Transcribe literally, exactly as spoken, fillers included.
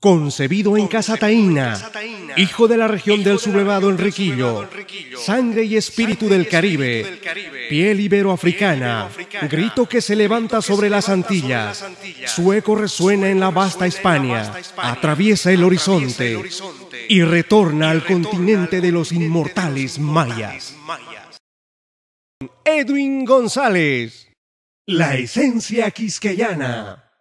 Concebido en Casa Taína, hijo de la región del sublevado Enriquillo, sangre y espíritu del Caribe, piel iberoafricana, grito que se levanta sobre las Antillas, su eco resuena en la vasta Hispania, atraviesa el horizonte y retorna al continente de los inmortales mayas. Edwin González, la esencia quisqueyana.